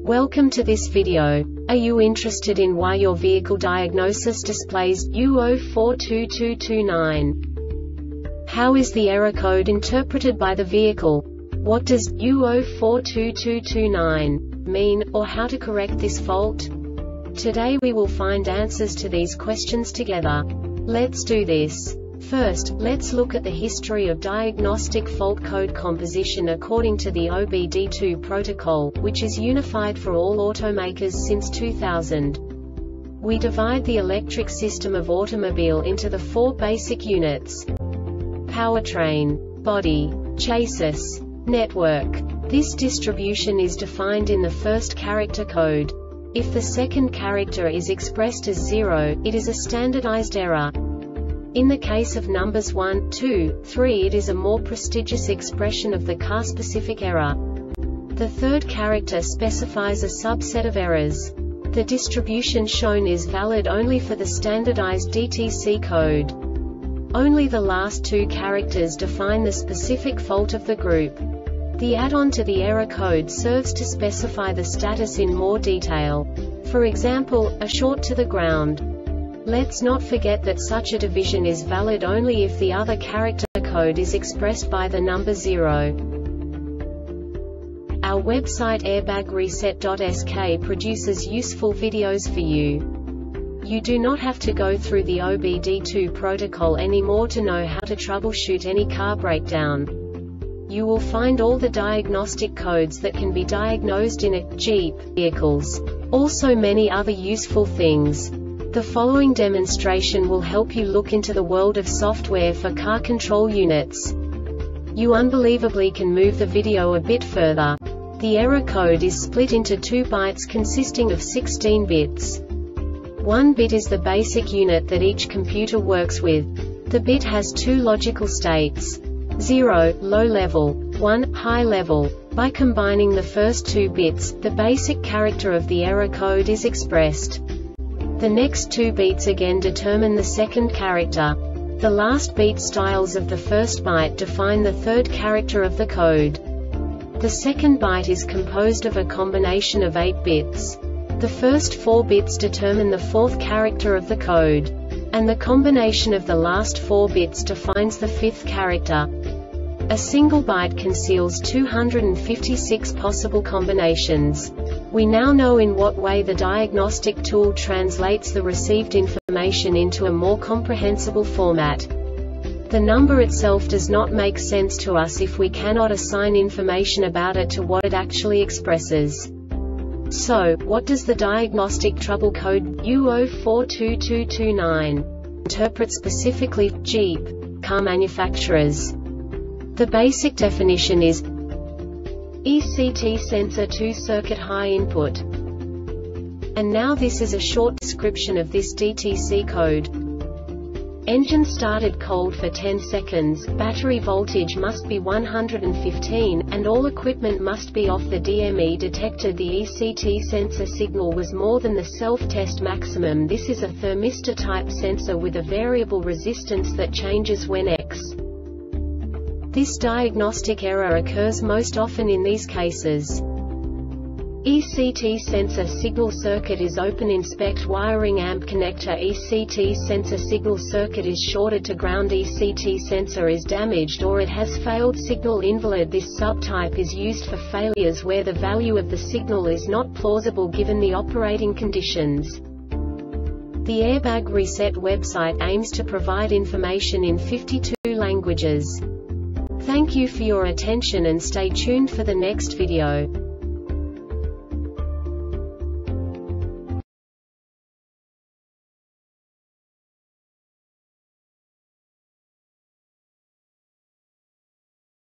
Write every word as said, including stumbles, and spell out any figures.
Welcome to this video. Are you interested in why your vehicle diagnosis displays U zero four two two two nine? How is the error code interpreted by the vehicle? What does U zero four two two two nine mean, or how to correct this fault? Today we will find answers to these questions together. Let's do this. First, let's look at the history of diagnostic fault code composition according to the O B D two protocol, which is unified for all automakers since two thousand. We divide the electric system of automobile into the four basic units: powertrain, body, chassis, network. This distribution is defined in the first character code. If the second character is expressed as zero, it is a standardized error. In the case of numbers one, two, three, it is a more prestigious expression of the car-specific error. The third character specifies a subset of errors. The distribution shown is valid only for the standardized D T C code. Only the last two characters define the specific fault of the group. The add-on to the error code serves to specify the status in more detail. For example, a short to the ground. Let's not forget that such a division is valid only if the other character code is expressed by the number zero. Our website airbag reset dot S K produces useful videos for you. You do not have to go through the O B D two protocol anymore to know how to troubleshoot any car breakdown. You will find all the diagnostic codes that can be diagnosed in a Jeep vehicles. Also many other useful things. The following demonstration will help you look into the world of software for car control units. You unbelievably can move the video a bit further. The error code is split into two bytes consisting of sixteen bits. One bit is the basic unit that each computer works with. The bit has two logical states: zero, low level, one, high level. By combining the first two bits, the basic character of the error code is expressed. The next two beats again determine the second character. The last beat styles of the first byte define the third character of the code. The second byte is composed of a combination of eight bits. The first four bits determine the fourth character of the code. And the combination of the last four bits defines the fifth character. A single byte conceals two hundred fifty-six possible combinations. We now know in what way the diagnostic tool translates the received information into a more comprehensible format. The number itself does not make sense to us if we cannot assign information about it to what it actually expresses. So, what does the diagnostic trouble code U zero four two two two nine interpret specifically for Jeep car manufacturers? The basic definition is E C T sensor two circuit high input. And now this is a short description of this D T C code. Engine started cold for ten seconds, battery voltage must be one hundred fifteen, and all equipment must be off. The D M E detected the E C T sensor signal was more than the self-test maximum. This is a thermistor type sensor with a variable resistance that changes when X. This diagnostic error occurs most often in these cases. E C T sensor signal circuit is open. Inspect wiring. Amp connector. E C T sensor signal circuit is shorted to ground. E C T sensor is damaged or it has failed. Signal invalid. This subtype is used for failures where the value of the signal is not plausible given the operating conditions. The Airbag Reset website aims to provide information in fifty-two languages. Thank you for your attention and stay tuned for the next video.